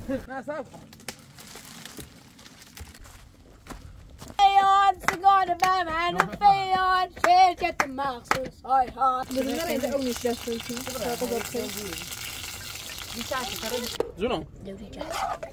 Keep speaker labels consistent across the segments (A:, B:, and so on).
A: نه صبر
B: فیان سیگار به من فیان شرکت مخصوص های ها
C: ببینم اونش دست
A: جونم
B: دوری جا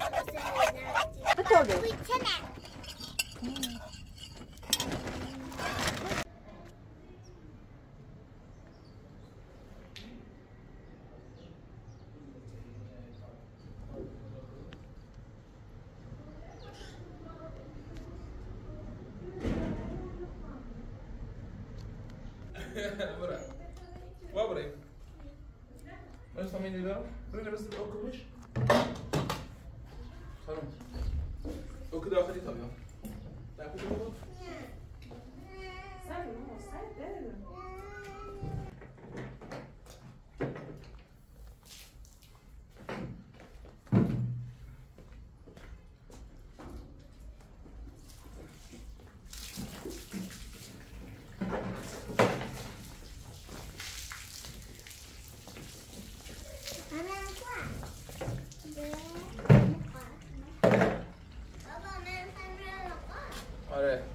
A: برا وابري بس مين ده برينا بس اوكوش خلاص اوكي ده اخلي طب لا كده آره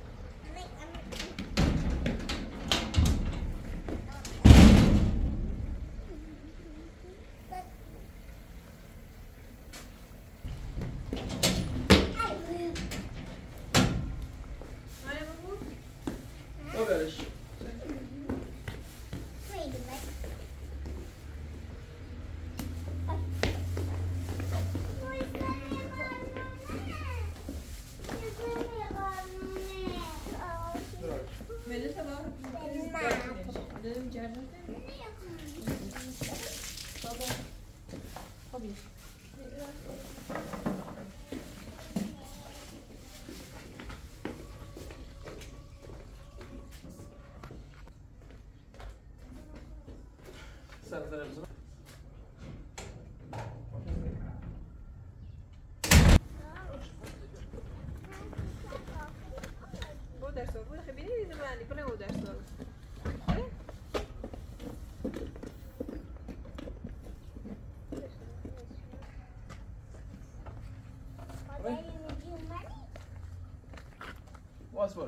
A: ببرش واصبر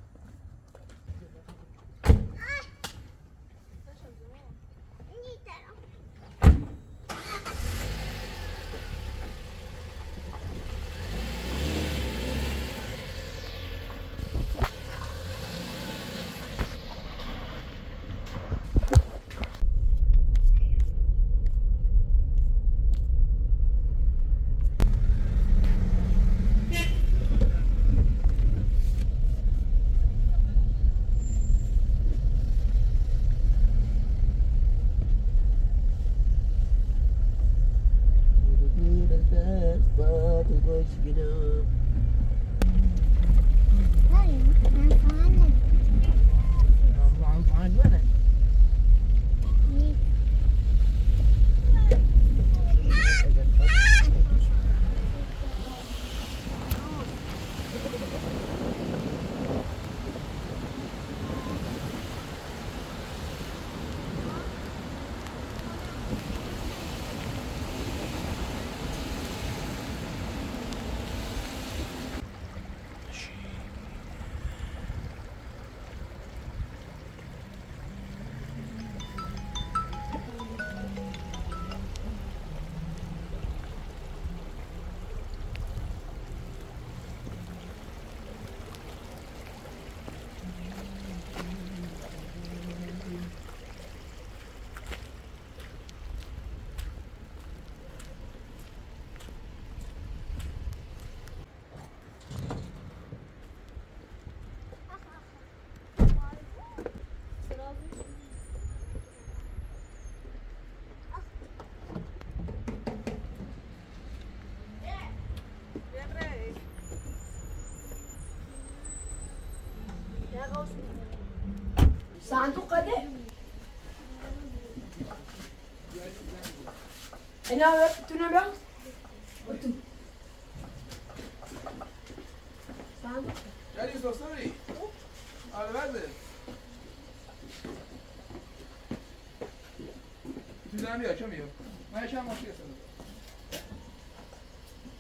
B: صندوق قده انا تو نبرم تو صندوق
A: يعني توصلي على بعد تدامي كم يوم ما يشام ماشي يسوي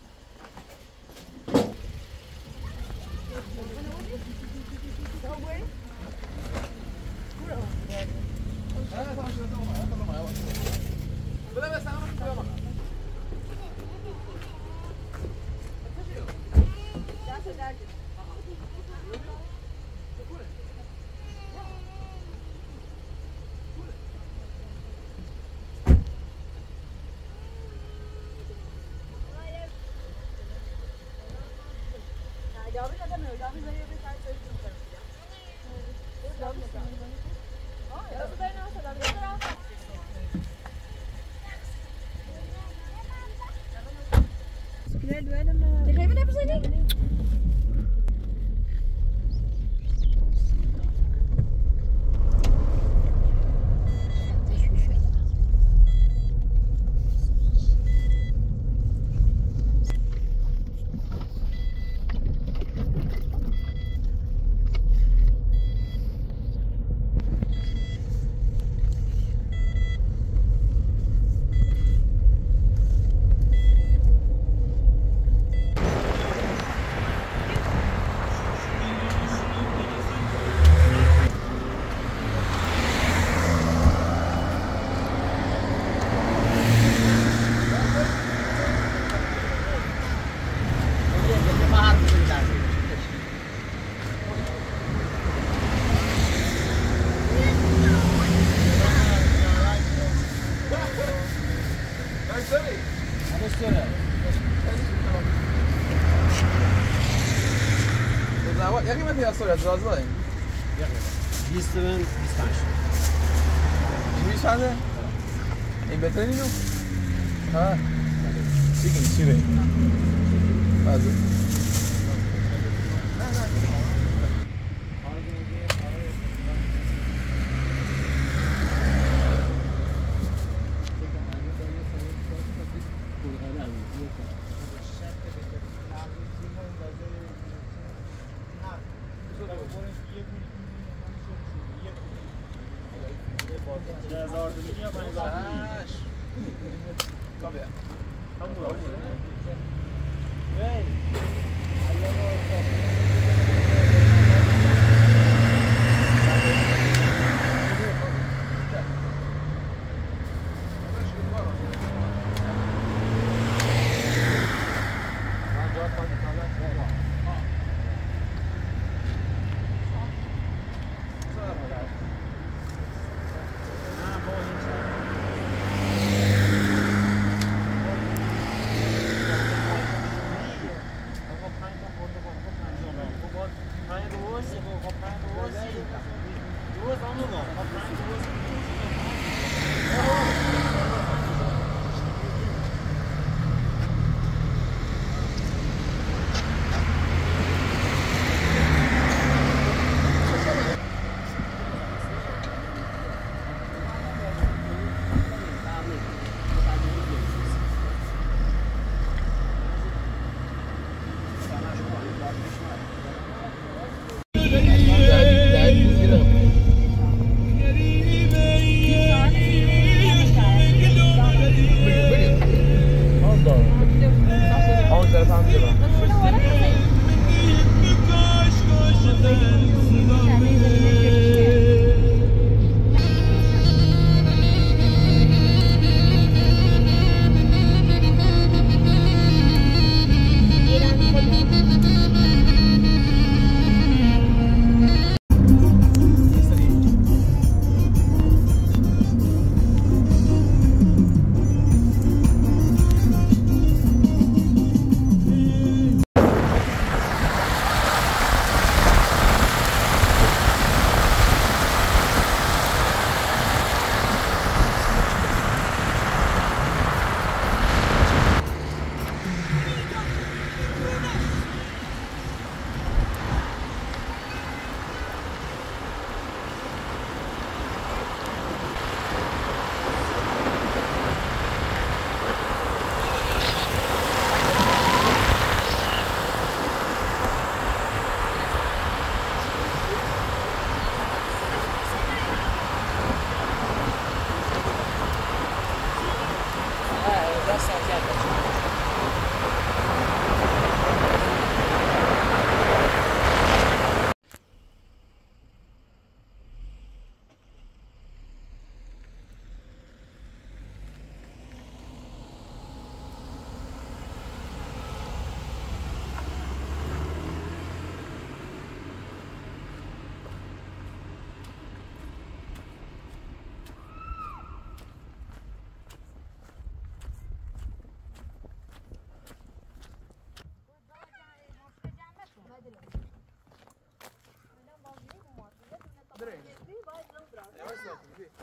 A: یکی من پیاس دارد راز داریم
C: 20 من 25
A: این 20 چنده؟ این بهتره اینو؟ ها چی بگیم؟ بازو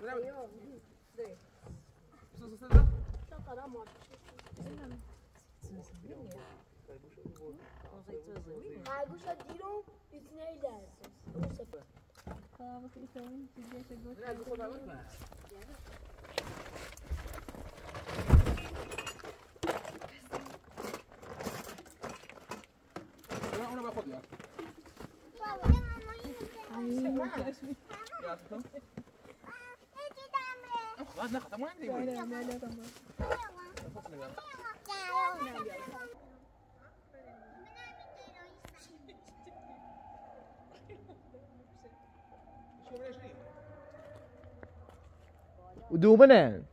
B: خرگوش ها دیرو ایتنه درسته
A: اونو به خود یاد خلاص ناخذ ما عندي
D: ودوبنا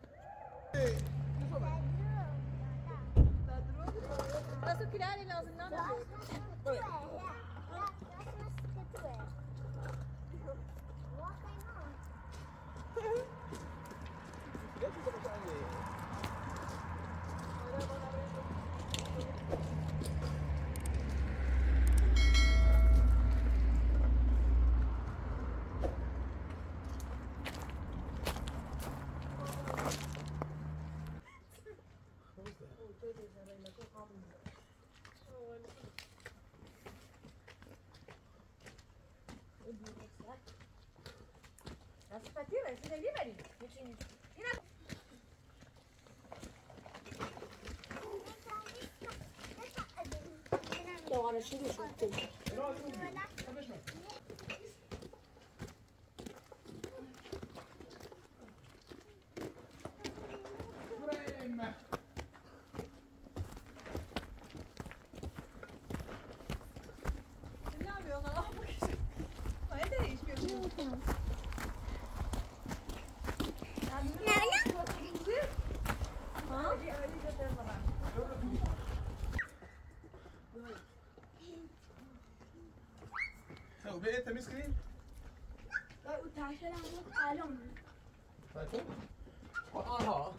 B: انا شنو شفت
A: انت مسكين
B: وتعشى لها الون
A: ها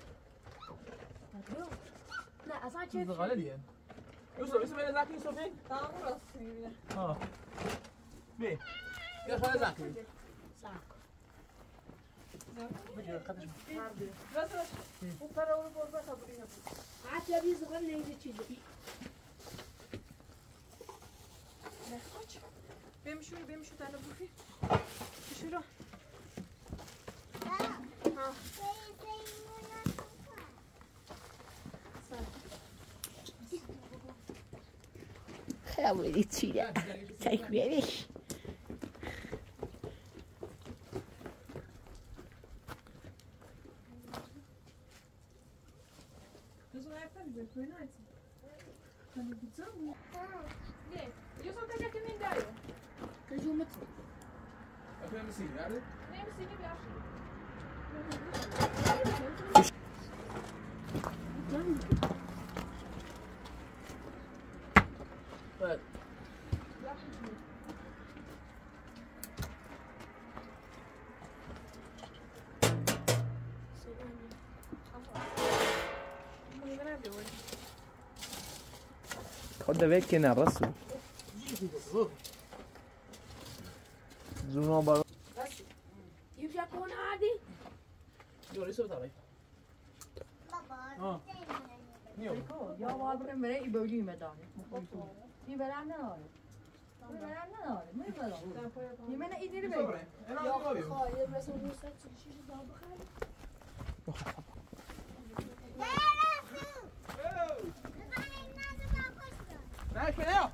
B: لا اصلا كيف
A: غاليا يوسف اسمه زاكي يوسفين اه بيه يا خالد زاكي
B: صح عاد بيز غنى يجي تشيلي
E: بمشوا تعالى بوفي شنو
B: خیلی چیه تکمیلش
E: Io sono tagliati in medaglio.
B: Che giù metti?
A: افهم مسكين عارف
E: Sì, mi piace.
A: طيب
D: خد بالك هنا الرسم زونا بقى
B: يمشي اكون عادي
A: يلا يوسف تعالى اه
E: Jag var på med dig i början med dagen. Vi varandra har det. Vi varandra har det. Men vadå? Jag menar inte det väl.
A: انا
B: يا
A: راضي
B: خاير بس النسات تشيش ضرب خالي
A: معك يا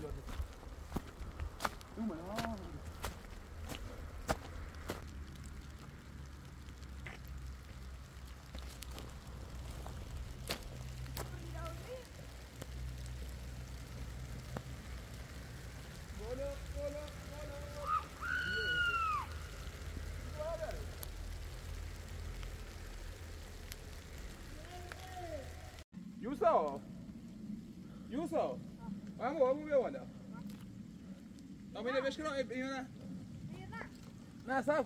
A: يوسف عمو بیا والا امینه بهش کنم اینا نه صاحب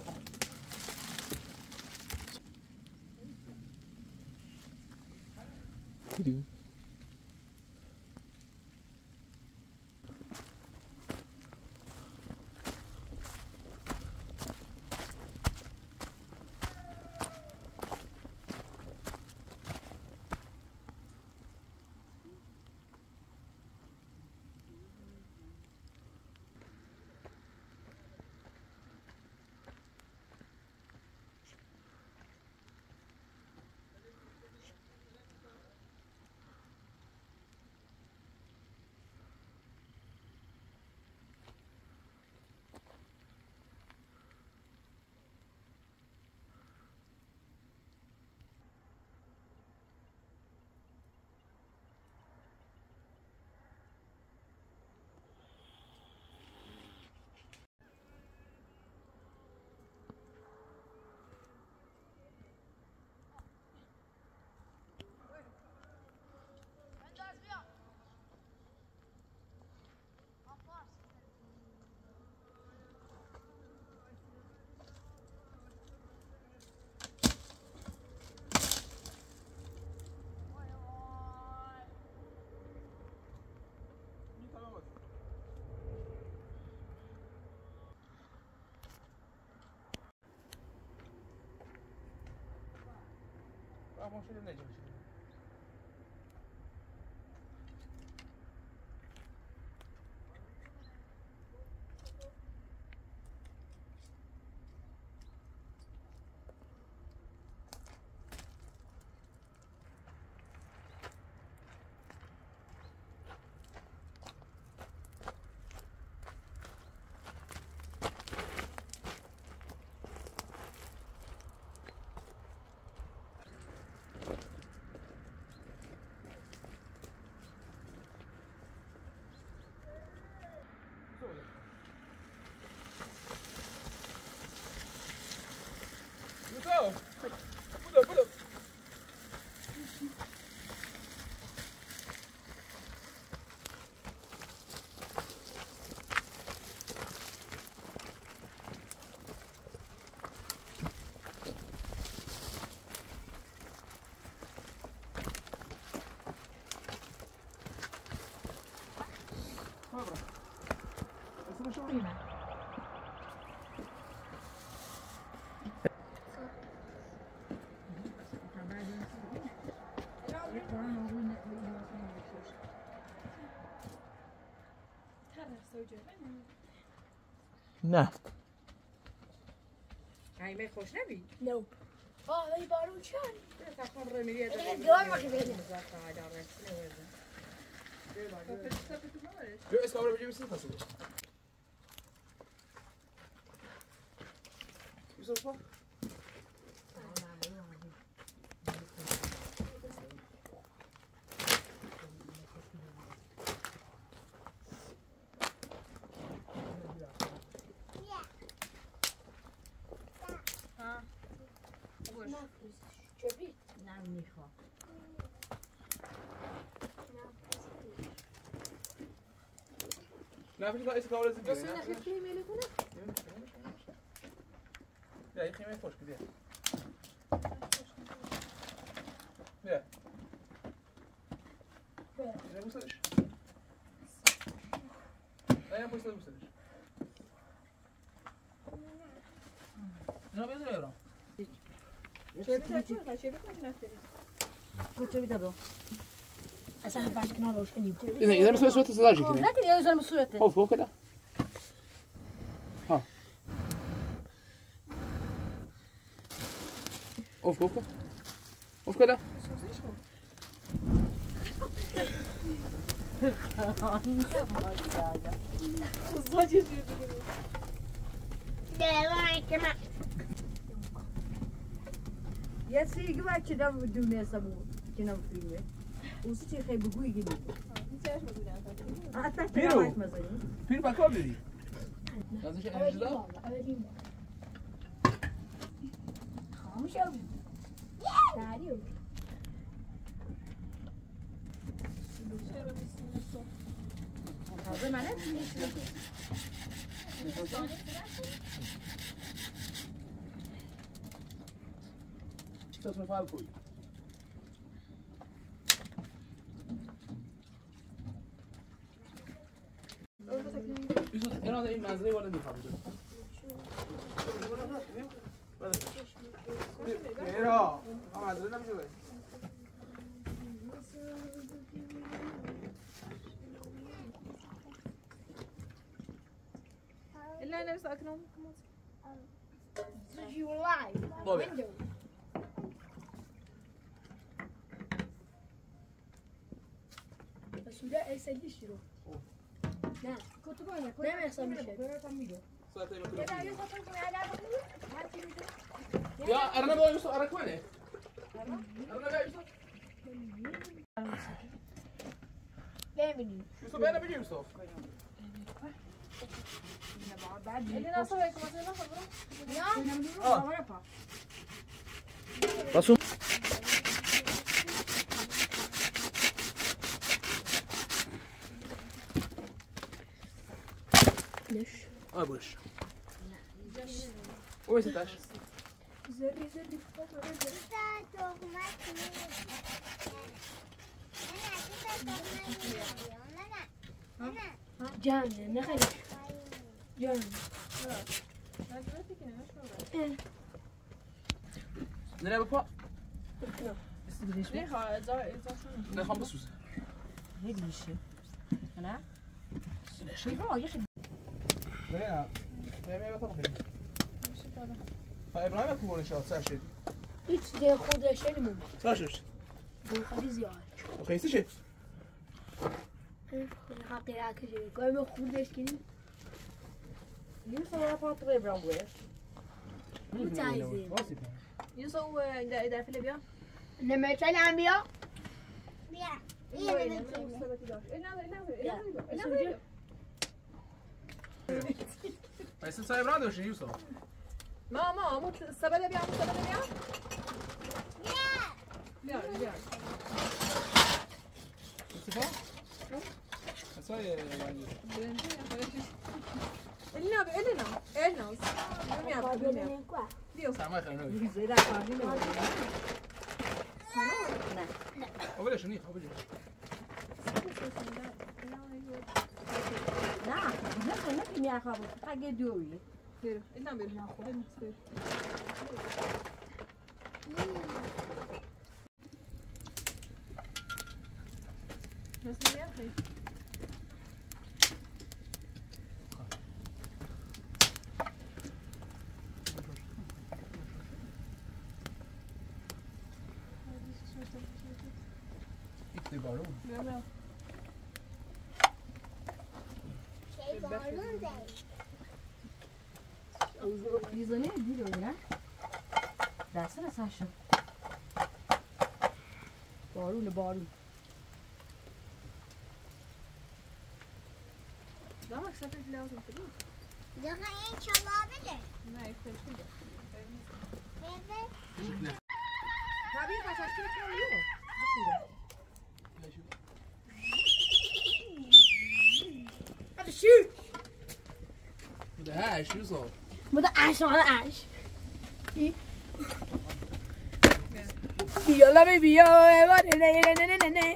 A: ما شده نجم بودو
D: نه
E: قیمه خوش نبی؟
B: نو هذا يبارون شان
E: تكون رميلية
B: دوام ما كبيرة
A: بیا اسم رو بگیم سیستم فاصله یوسف نه فکر کنم اسم کامل زیاد
B: اصلا نخیلی میلی کنه
A: بیا این خیمه خوش بیا بیا بیا بوسش نه بوسش نه بیا درو
B: اصلا بعد کنار روش کنیم
A: اذا مسوي صوت الزجاج كده
B: لكن يا زلمه صورته
A: هو فوق كده ها اوف فوق اوف كده
E: یه سیگی بچه دم دونه سمو کنم فیلمه. اوسی چی خیلی بگویی گیری. حتی تلاش مزایی.
A: پیر بکار بری. ازش انرژی دار.
B: خاموش شو. دریو.
E: تازه منه.
A: چطور فعال کنی؟ یوسف اینا این منظره وارد می‌خوام. ایرا، ما منظره نمیشه.
F: إلا لابس أكرم.
B: You live.
A: طبعا.
B: بس وده يسدش له. نعم.
E: كنت بقول لك.
B: لا ما يحصل مشكلة.
A: يا أرنب وين يوسف أرنب وينه؟ أرنب يا يوسف.
B: لا مني.
A: يوسف أنا بيجي يوسف.
F: اللي ناصر هيك مثلا خبره.
A: رسوم.
B: ليش؟
A: بوش. وين ستاش؟
B: زري جان نخلي جان
A: نلعب بقى.
F: ليه خا
A: لا خمس بس.
E: هيك مشي. أنا. شو يا أخي.
A: لا ما طبخ. فإبراهيم يكون إن شاء الله ساشد.
B: هيك زي خود شيء مو
A: ساشد.
B: خلي زياد
A: وخيس شيء.
B: حقي راك شيء قوي خود ايش كذي
E: يوسف أنا فاطمة برامبوير.
B: مو عايزين
F: يوسف إذا في ليبيا.
B: لما كان عم بيا
A: بس أنت إبراهيم وش يوسف؟
F: ماما مو السبلة بيا مو السبلة بيا. بيا بيا.
A: ساي
F: إلنا بإلنا إلنا. ديو.
A: سامع خلنا.
E: زيدا فاضي له.
A: أول شيء أول شيء.
E: لا لا يا خابو حاجة دوي.
F: بيرو إلنا بيرو. بس يا أخي.
E: Yüzüne değil öyle. Dersene sen şu. Barun.
F: لا سافرت لازم تروح.
G: دقيقة إن شاء الله بدأ.
F: ما يحتاج كده.
E: Tabii kaç yaşında kalıyor.
B: هذا شو
A: ده هاش يوسف.
B: ماذا عاش على عاش يلا بيبي يلا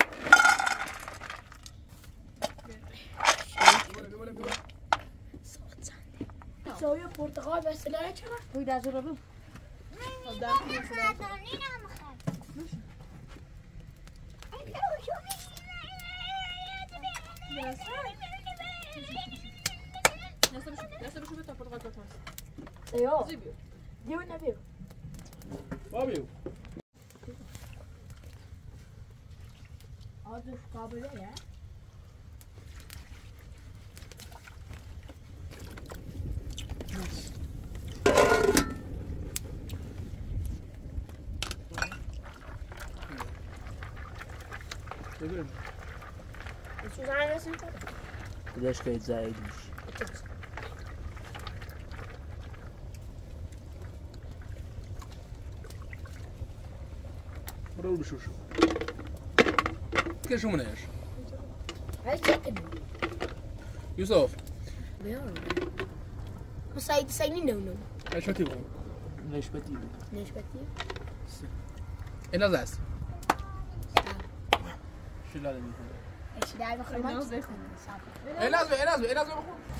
B: سوي برتقال بس لا يشرب
E: Huy daha sonra bu.
F: لسه بشوف البرتقال بتاعتك.
B: ايوه
F: زيبيو.
B: دي والنبي
A: بابيو.
B: هذا قابل يا سوزن رسیم
D: بدش که زاید میشه
A: برو بشوشو كل شو من ايش؟
B: هاي تأكد
A: يوسف
B: بيان بس هاي تسايني نو
A: ايش بتبغى؟
D: ليش بدي
B: ليش بدي؟
A: انا زاس
D: شو لازم
B: ايش داعي بخربط؟
A: انا لازم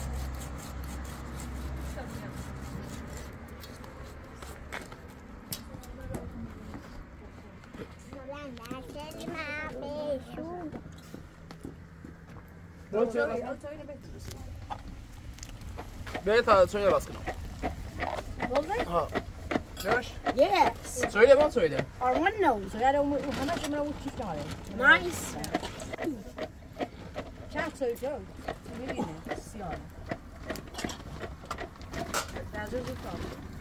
A: بيتها تسوي راسك ها ليش؟
B: Yes.
A: تسوي ما تسوي
B: Or one nose.
E: صغيرة وهنا شو منو كيف تعالي
B: Nice.
E: كم تسوي جو مليونة سيارة تعزوز الطاقة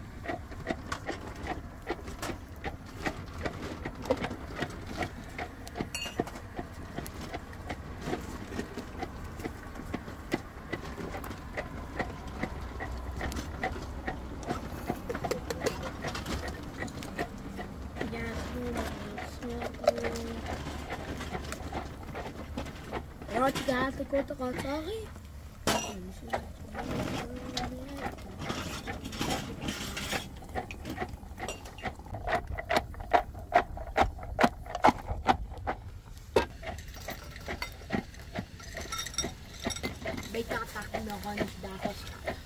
B: رحت قعدت كنت قطاغي بيت عطاك مغاني دافش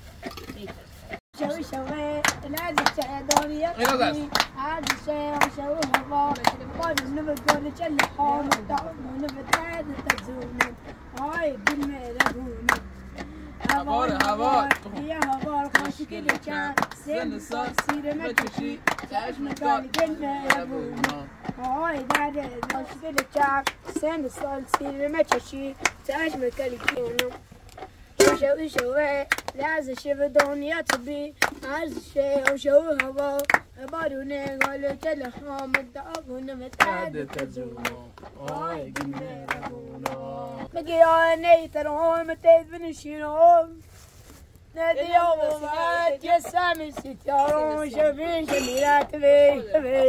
B: شوي شوي لا تشعر دوري هذا الشيء وشوي هوا قال نبغى نقول حام ونبغى تزوم هاي بالميل هون هوا يا هوا خوش كل كان سن صار سير ما تشي تعيش مكان قلنا ابونا هاي دادا خوش كل كان سن صار سير ما تشي تعيش مكان قلنا شوي شوي لازم شوف الدنيا تبي عايز شيء وشوي هوا باروني قالوا تلهم الدعونا متعدد تزونا هاي قلنا ابونا مقياني ترهم تيد بنشينهم نادي يوم مات يا سامي ستيارون شوفين جميلات بي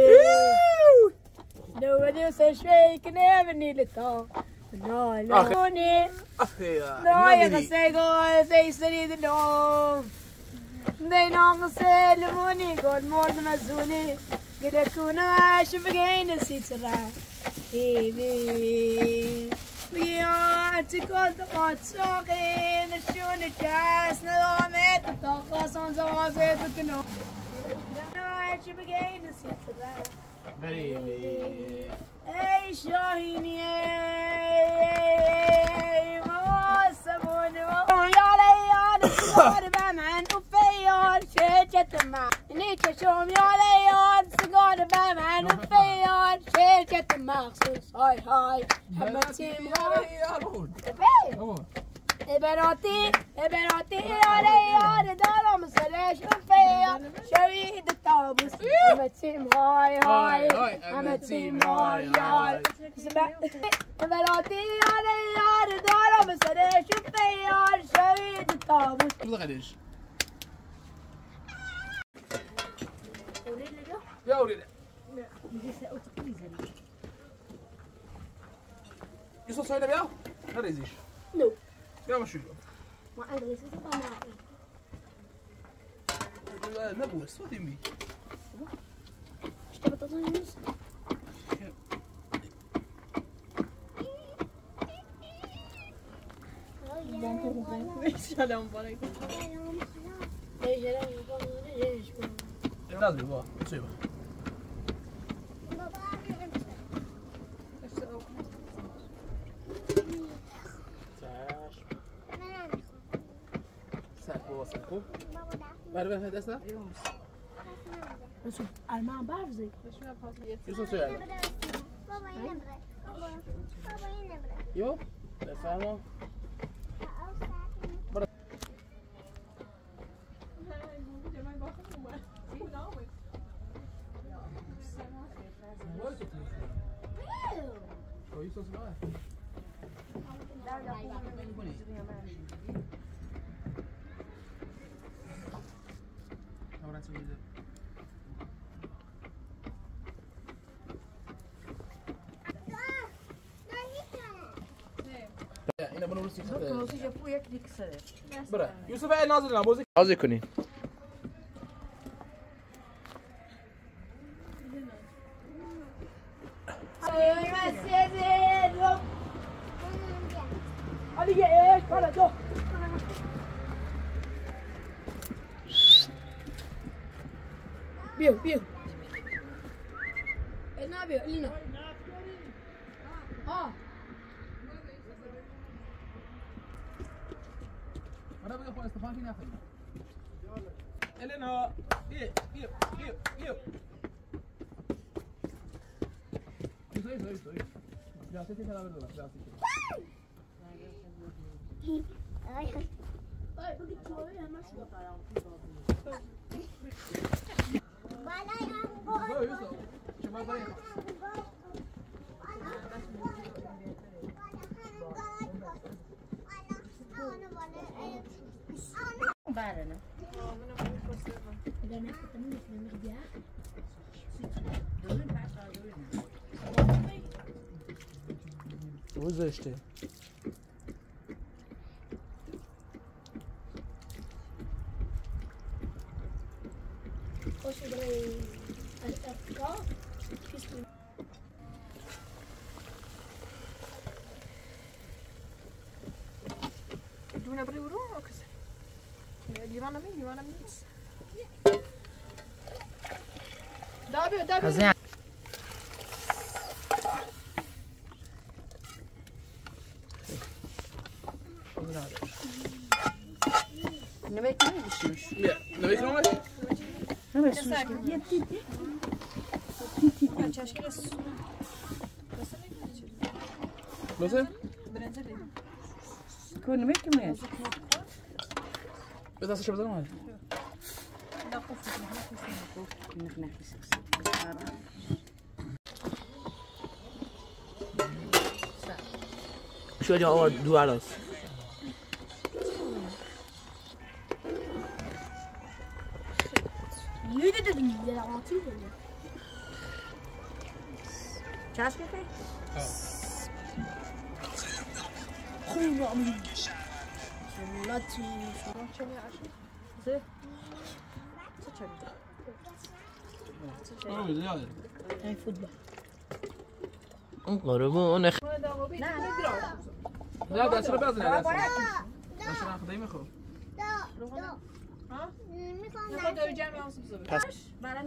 B: لو بدي شوي كنا بني للطاق لا لا هوني لا يا غسيقو في سريد النوم دينا غسيلموني قول مورد مزوني قد أكون عايش بقين نسيت سرع إيبي بياتك والدقات ساقين الشون الكاس نظامات الطاقة زوافت وكنو عايش بقين نسيت سرع اي شاهيني ما السبون يا ليال الصغار بمعن وفيار شركة مع نيك شوم يا ليال الصغار بمعن وفيار شركة مخصوص هاي هاي همتيم هاي بناتي يا ليال دارهم سلاش وفيار شويد الطابوس همتيم هاي هاي همتيم هاي هاي بناتي يا ليال دارهم سلاش وفيار شويد الطابوس
A: غاديش يا وليدي يوسف سوينا بيها؟ ما ريزيش
B: نو
A: يا مشي
B: ما أدري سوف ما
A: نبوس صوتي مي
B: اشتبه تطنيس
F: سلام عليكم
A: لازم بابا تصيبه ساكو ساكو بعرف هذا اسمه
B: شوف أنا ما بعرف زي
A: يوسف سؤال
G: بابا ينبغي بابا ينبغي
A: يو فاهمه يوسف اینا بنو روسی
E: روسی جفو یک دیکسه
A: برا یوسف نازل نبازی بازی کنی
B: Hadi gel, kara do. Biu. Ne yapıyor? Lina.
A: انا بقى اخويا استفان فيني اخذ الينا بيو سوي جاسيتي كذا بدو جاسيتي
E: برنه
D: گذاشته
B: خوش برای افکار
F: دونه بری برو کسی دیوانم نیست دابی
E: نمک نمیشوش
A: نمک نمش بس
E: کن نمک میاد
A: بس اصلا شو بزنم
D: شو جا دو عراس
B: یه دیگه دیگه آتی کنه
E: چاش بخیر
B: خوب آمین شمولاتی
E: زه
B: ای فوتبال
D: اون قربون
E: نه
A: لا ده اصلا بزنه اصلا خدایی میخوام
F: میخواد دو جمعی هم سبزه
E: برنه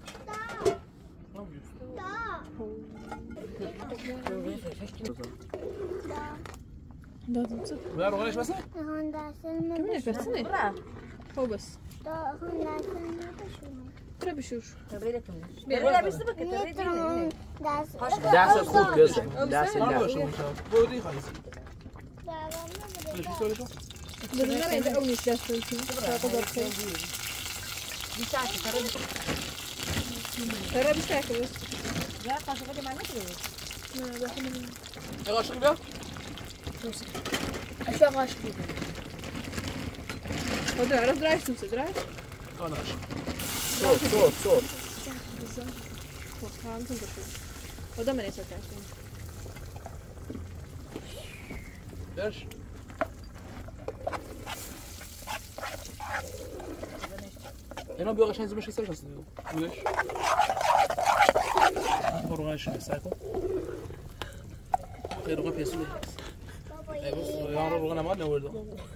A: بیا روغنش بس
F: کمی نفرسنه
E: برا
F: هو بس چرا بشور
E: برا بیست بکه
D: دست خوب بیاسته دست
A: بودی خالص
F: بدون نمیده اونیش دست کنیم ترى بيستاكل بس
E: لا قاشقه ما نقدر
F: ما باخذ
A: قاشق بیا
B: اشتغل غاشي
F: هذا عرفت درايش تمسك درايش
A: قناش
D: صوت
F: خلاص تنظر هذا ما نسيت عشان
A: ليش اینا بیا قشنگ زمش حسابش هست ليش روغنش سايكو غير روغن بيسوي اي بص يا روغن ما نورده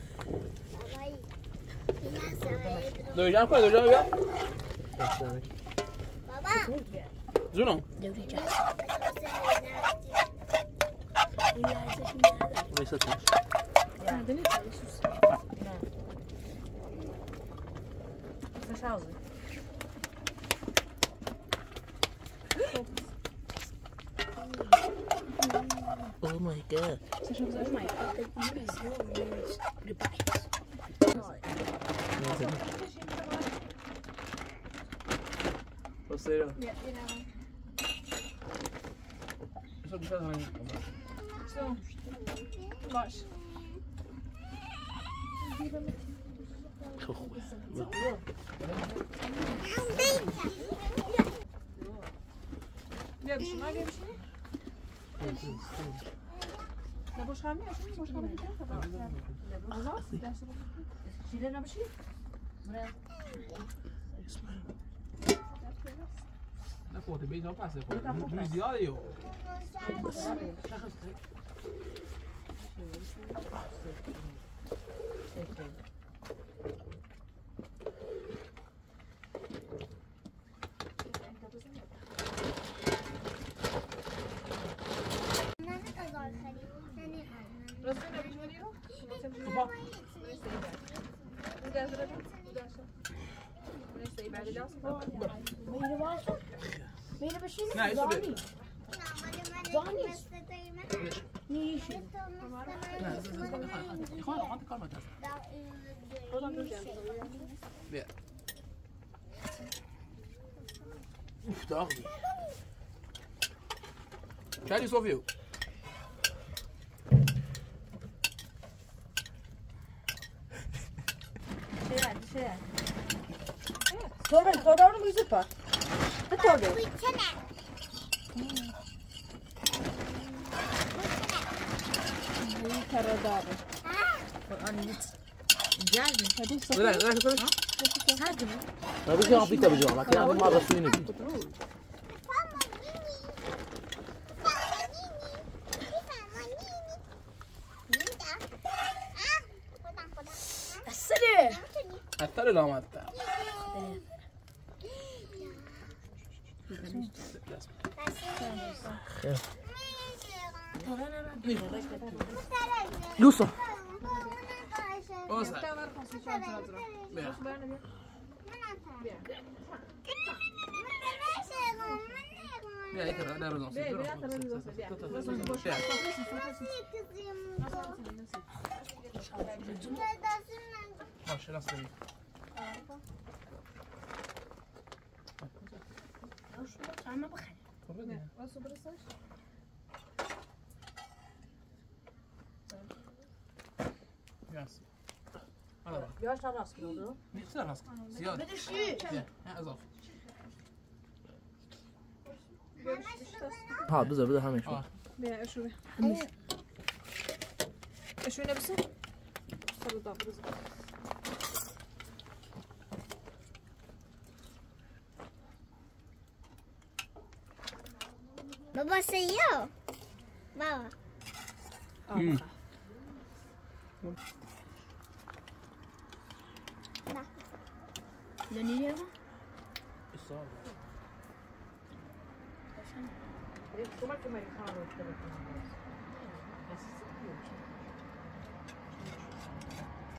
A: دو جان كويس دو جان
G: بابا
A: زونو
B: دوري جاي
E: فشاوزي
D: Oh my god.
A: بصير شو بيصير هاي
F: باش بیا بشین بیا بشین نباش خمی اشون باش خمی
E: شیله نباشی؟
A: نخورده به اینجا پسه خورده زیاده یو
B: میره بشین
A: نه ایسو
B: زانی زانی نیشی
A: خواهد کار مدرسه بیا اوف داغ بی کلی صوفیو
E: Torda onu mu zıpar? Ne torda?
F: این تره داره
A: لا لا لا
D: ما بيجي عم فيك بجوا ما كان ما رسميني
B: السلام
A: اثر لا ما
D: لوسا
A: اوسع
F: بیا
A: بیا هيك لا رزق ماشي لا سوري
B: انا بخير
A: ياس هذا
E: Biraz daha rast oldu.
A: نفسها راسك زياده يا اضافه
D: ها بذار همش
F: بیا اشو اشو نبسه صلوا ده برز
G: بابا سيو بابا
B: دنيا
E: Como é que vai falar?